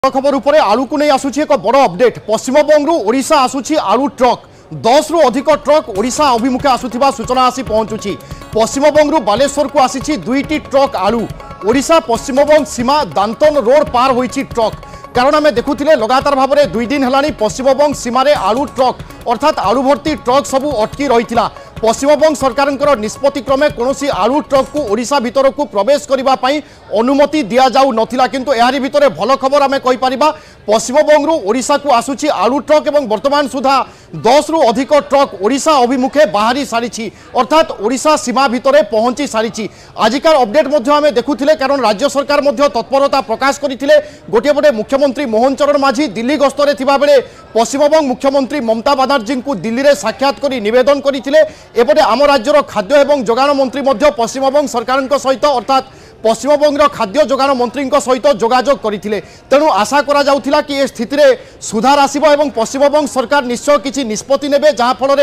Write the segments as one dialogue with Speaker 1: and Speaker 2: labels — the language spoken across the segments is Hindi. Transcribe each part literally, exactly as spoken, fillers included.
Speaker 1: खबर उपरे आलू को नहीं आसुची एक बड़ अपडेट। पश्चिमबंगू ओडिशा आसुची आलू ट्रक दस रु अधिक ट्रक ओडिशा अभिमुखे आसुथिबा सूचना आसी पहुंचुची। पश्चिमबंगू बालेश्वर को आसीची दुईटी ट्रक आलू। ओडिशा पश्चिमबंग सीमा दांतन रोड पार होईची ट्रक। कारण आम देखुले लगातार भाव में दुई दिन है पश्चिमबंग सीमार आलू ट्रक अर्थात आलू भर्ती ट्रक सबू अटकी रही। पश्चिमबंग सरकार निष्पत्ति क्रमे कौन आलू ट्रक को ओडिशा भितर को प्रवेश करने अनुमति दि जाऊ नथिला। किंतु यारी भितर भल खबर आम कहीपर पश्चिमबंगू ओडिशा को आसुची आलू ट्रक एवं वर्तमान सुधा दस रु अधिक ट्रक ओडिशा अभिमुखे बाहरी सारी अर्थात ओडिशा सीमा भितर पहुंची सारी। आजिकार अपडेट आम देखुले कारण राज्य सरकार तत्परता प्रकाश करते। गोटे पटे मुख्यमंत्री मोहन चरण माझी दिल्ली गस्तरे थिबा बेले पश्चिमबंग मुख्यमंत्री ममता बानार्जी को दिल्ली में साक्षात कर निवेदन करते। एपटे आम राज्यर खाद्य एवं जोगाण मंत्री पश्चिमबंग सरकार सहित अर्थात पश्चिमबंग खाद्य जोगाण मंत्री सहित जोगाजोग करते। तेणु आशा करा जाउथिला कि ए स्थिति रे सुधार आसिबो एवं पश्चिमबंग सरकार निश्चय किछि निष्पत्ति नेबे जहाँ फल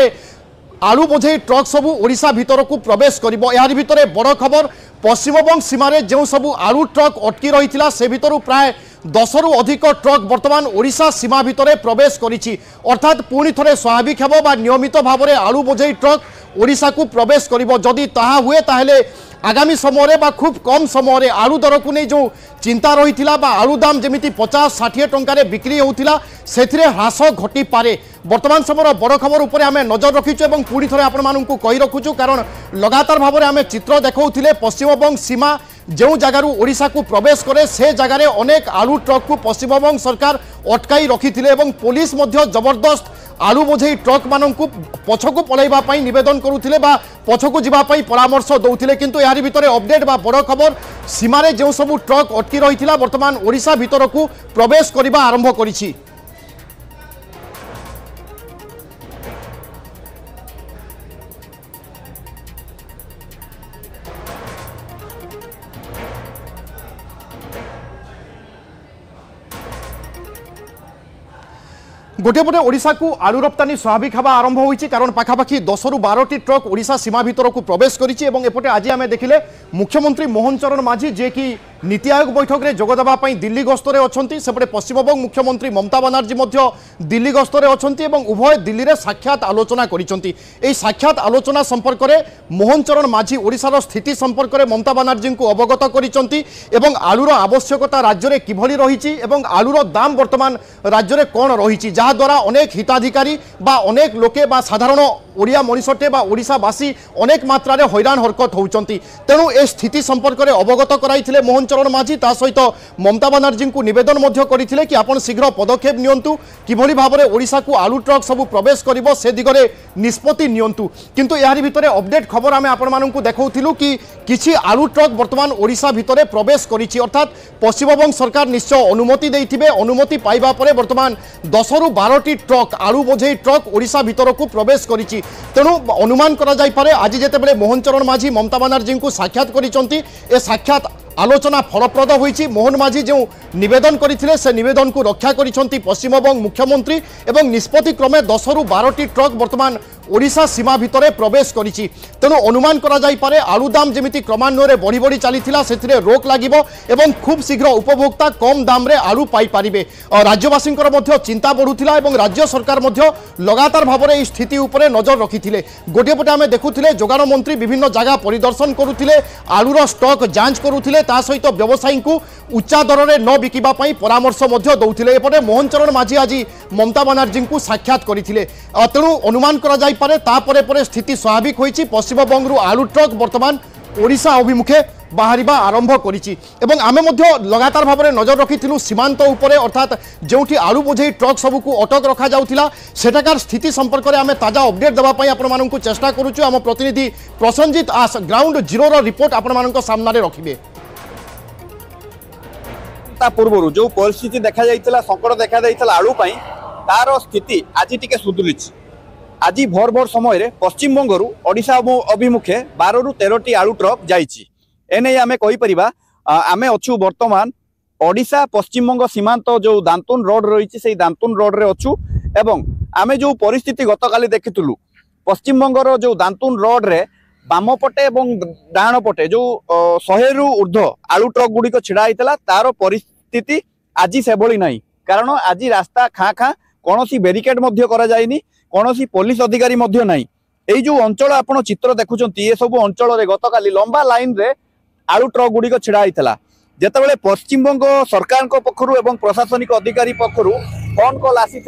Speaker 1: आलू बोझे ट्रक सबू ओडिशा भितर को प्रवेश करिबो। यार भितर बड़ खबर पश्चिमबंग सीमार जो सबू आलू ट्रक अटकी रही से भितर प्राय दस रु अधिक ट्रक वर्तमान ओडिशा सीमा भितर प्रवेश करिछि। अर्थात पुणी थे स्वाभाविक हेबो बा नियमित भाव में आलू बोझे ट्रक ओडिशा को प्रवेश करिबो। जदि ताहा हुए ताहेले आगामी समय बा खूब कम समय आलू दर को नहीं जो चिंता रही बा आलू दाम जमी पचास षाठी टंकार बिक्री होता से ह्रास घटी पारे। वर्तमान समय बड़ खबर उपर आम नजर रखीचु और पुणी थे आपण कही रखुचु कारण लगातार भाव में आम चित्र देखौथिले पश्चिमबंग सीमा जो जगार ओडिशा को प्रवेश करे से जगार अनेक आलू ट्रक को पश्चिमबंग सरकार अटकाई रखी पुलिस जबरदस्त आलू बोझे ट्रक मान पछकू पलैवाई नवेदन करुले पछकू जावाई परामर्श दौले। किंतु यार भितर अपडेट बा बड़ खबर सीमार जो सबू ट्रक अटकी रही वर्तमान ओडिशा भितर को प्रवेश करने आरंभ करिछि। गोटे पटे ओडिशा को आलू रप्तानी स्वाभाविक हवा आरंभ होईछि कारण पाखापाखि दस रु बारह टी ट्रक ओडिशा सीमा भितर को प्रवेश करिछि। एवं एपटे आज आम देखिले मुख्यमंत्री मोहन चरण माझी जे कि नीति आयोग बैठक में जोगदेवा दिल्ली गस्तरे अच्छी सेपटे पश्चिमबंग मुख्यमंत्री ममता बानार्जी दिल्ली गस्तरे अच्छी उभय दिल्ली में साक्षात आलोचना करिसेंति। एई साक्षात आलोचना संपर्क में मोहन चरण माझी ओडिशार स्थिति संपर्क में ममता बानार्जी को अवगत करिसेंति एवं आलूर आवश्यकता राज्य में किभली रहिछि एवं आलूर दाम वर्तमान राज्य में कौन रहिछि जहा द्वारा अनेक हिताधिकारी बा अनेक लोके बा साधारण ओडिया मनीषटे बा ओडिशावासी अनेक मात्रा हैरान हरकत होउचंती। तेणु ए स्थिति संपर्क में अवगत कराइथिले मोहन चरण माझी ता सहित ममता बानार्जी को निवेदन मध्य करथिले कि आपण शीघ्र पदक्षेप नियंतु किभली भाव में ओडिशा को आलू ट्रक सब प्रवेश करिवो से दिगरे निष्पत्ति नियंतु। किंतु यार भितर अपडेट खबर आमे आपण माननकु देखौथिलु कि किछि आलू ट्रक वर्तमान ओडिशा भितर प्रवेश करिछि अर्थात पश्चिमबंग सरकार निश्चय अनुमति देइथिबे। अनुमति पाइबा परे वर्तमान दस रु बारह टी ट्रक आलू बोझे ट्रक ओडिशा भितर को प्रवेश करिछि। तेणु अनुमान करा जाय पारे आज जेतेबेले मोहन चरण माझी ममता बानार्जी को साक्षात करिसंती ए साक्षात आलोचना फलप्रद होईछि। मोहन माझी जो निवेदन करथिले से निवेदन को रक्षा करिसंती पश्चिमबंग मुख्यमंत्री एवं निष्पत्ति क्रमे दस रु बारह टी ट्रक वर्तमान ओडिशा सीमा भितर प्रवेश करिछि। तेणु अनुमान करा जाय पारे आलू दाम जमिति क्रमान्वये बढ़ी बढ़ी चलीथिला सेथिरे रोक लागिबो एवं खूब शीघ्र उपभोक्ता कम दाम रे आलू पाई पारिबे। राज्यवासींकर मध्य चिंता बढ़ुथिला एवं राज्य सरकार मध्य लगातार भाव में स्थिति उपरे नजर रखिथिले। गोटे पटे आमे देखुथिले जोगाण मंत्री विभिन्न जगह परिदर्शन करुथिले आलूर स्टॉक जांच करुथिले ता सहित व्यवसायी को उच्चा दर में न बिकिबा पई परामर्श मध्य दौथिले। एपटे मोहन चरण माझी आज ममता बानार्जी को साक्षात करथिले। तेणु अनुमान करा जाय पारे तापरे परे स्थिति स्वाभाविक होईछि। पश्चिमबंगरू आलू ट्रक वर्तमान ओडिशा अभिमुखे बाहरिबा आरंभ करिछि एवं आमे मध्य लगातार भाव में नजर रखिथिलु सीमांत उपरे अर्थात जोठी आलू बोझे ट्रक सबू को अटक रखा जाउथिला सेटाकार स्थिति संपर्क में आमे ताजा अपडेट देबा पई आपण माननकु चेष्टा करूछु। आम प्रतिनिधि प्रसन्नजीत आस ग्राउंड जीरो रो रिपोर्ट आपण माननक सामने रखिबे।
Speaker 2: पूर्व जो परिस्थिति देखा जाइतिला संकट देखा जाइतिला आलू पई तार स्थिति आज टिके सुधुरिछि। आज भोर भोर समय पश्चिमबंगरू ओडिशा अभिमुखे बारह रु तेरह टी आलू ट्रक जाइछि। एने आमे कहि परिबा आमे अछु वर्तमान ओडिशा पश्चिमबंग सीमांत जो दांतुन रोड रही से दांतुन रोड रे अछु एवं आमे जो परिस्थिति गतकाली देखितुलु पश्चिमबंगर जो दांतुन रोड रे बाम पटे और डाण पटे जो शहे रु ऊर्ध्व आलू ट्रक गुड़िक छिड़ा होता तार परिस्थिति आज से भली ना कारण आज रास्ता खाँ खाँ कौन बेरिकेड कौन पुलिस अधिकारी ना यही जो अंचल आपण चित्र देखुं ये सब अंचल गतकाली लंबा लाइन रे आलू ट्रक गुड़िक छिड़ा होता जितेबाला पश्चिमबंग सरकार पक्षर एवं प्रशासनिक अधिकारी पक्षर फोन कॉल आसी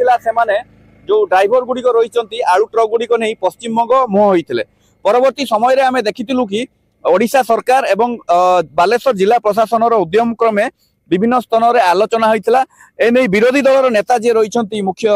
Speaker 2: जो ड्राइवर गुड़िक रही आलू ट्रक गुड़िक नहीं पश्चिमबंग मुह होते परवर्ती समय आम देखिलु कि ओडिशा सरकार एवं बालेश्वर जिला प्रशासन उद्यम क्रमे विभिन्न स्थान में आलोचना होता एने विरोधी दलर नेता जी रही मुख्य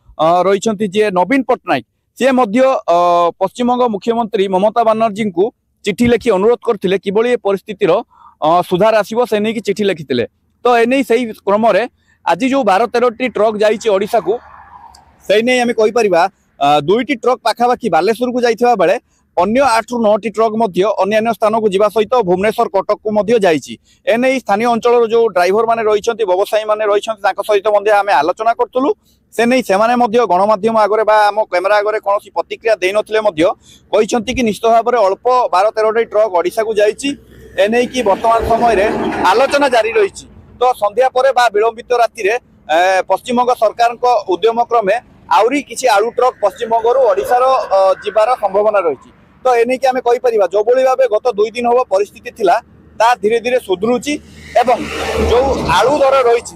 Speaker 2: रही जी नवीन पट्टनायक सी पश्चिमबंग मुख्यमंत्री ममता बनर्जी को चिठी लिखि अनुरोध करते कि परिस्थितिर सुधार आसो से नहीं चिठी लिखिते तो एने से क्रम आज जो बार तेरह ट्रक जाइशा को से नहीं आम कहीपर दुईटी ट्रक पाखापाखि बालेश्वर को जाइथिबा बेले अन्य आठ रु नौटी ट्रक अन्य स्थान को जावा सहित भुवनेश्वर कटक को जाइछि एने स्थानीय अंचल जो ड्राइवर माने रही व्यवसायी माने रही सहित आम आलोचना करूँ से नहीं से गणमाध्यम आगे आम कैमेरा आगे कौन प्रतिक्रिया दे नथिले कि निश्चित भाव में अल्प बार तेरह ट्रक ओडिशा को जाइछि एने कि वर्तमान समय आलोचना जारी रही तो संध्या पर विलंबित राति पश्चिमबंग सरकार उद्यम क्रमे आउरी किसी आलू ट्रक पश्चिमबंग ओडिशार जीवार संभावना रही तो एने कि आम कहीपर जो भाव गत दुई दिन हम परिस्थिति थिला ता धीरे धीरे सुधरुची एवं जो आलू दर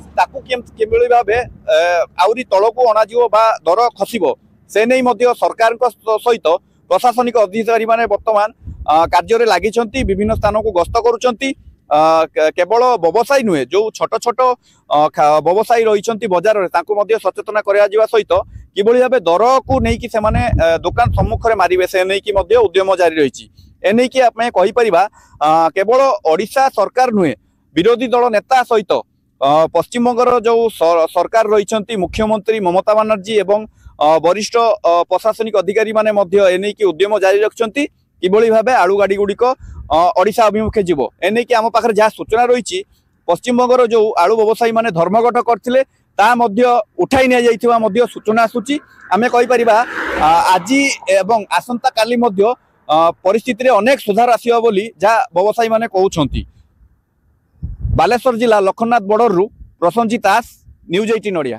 Speaker 2: रही भाव आउरी तलकू अणाजिव बा दर खसब से नहीं सरकार सहित प्रशासनिक अधिकारी माने वर्तमान कार्य लगी विभिन्न स्थान को गस्त करुँच केवल व्यवसायी नुहे जो छोट छोट व्यवसायी रही बजार में सचेतना करा सहित किभली भाव दर को लेकिन से दुकान सम्मुख में मारे से नहीं उद्यम जारी रही एने कि आम कहीपर केवल ओडिशा सरकार नुहे विरोधी दल नेता सहित पश्चिमबंगर जो सरकार रही मुख्यमंत्री ममता बनर्जी एवं वरिष्ठ प्रशासनिक अधिकारी माने एने कि उद्यम जारी रखिंट किभली भाव आलू गाड़ी गुड़िक ओडिशा अभिमुखे जीव एने कि आम पाखे जहाँ सूचना रही पश्चिमबंगर जो आलू व्यवसायी माने धर्मघट करथिले ता मध्य उठाई नि जाइथिबा मध्य सूचना आसुची आमे कहि परिबा आज एवं आसंता काली मध्य परिस्थिति रे अनेक सुधार आसीबा बोली जहाँ व्यवसायी माने कहउछंती। बालेश्वर जिला लखननाथ बॉर्डर रु प्रसंजित दास न्यूज अठारह ओडिया।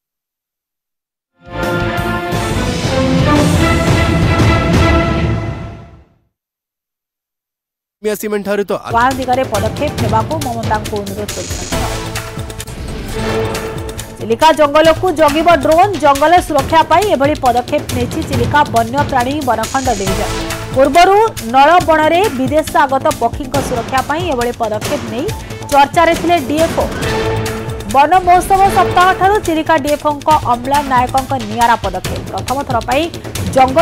Speaker 3: दिगरे पदक्षेप नेबाकू ममता को अनुरोध कर चिलिका जंगल को जगिब ड्रोन जंगल सुरक्षा पाई एभली पदक्षेप नेछि चिलिका वन्य प्राणी वनखंड डिविजन पूर्वरु नलबण रे विदेश आगत पक्षी सुरक्षा पाई एभली पदक्षेप नहीं चर्चा रे थिले डीएफओ वन महोत्सव सप्ताह ठारू चिलिका डीएफओ अम्ला नायकों नियारा पदक्षेप प्रथम थर पाई जंगल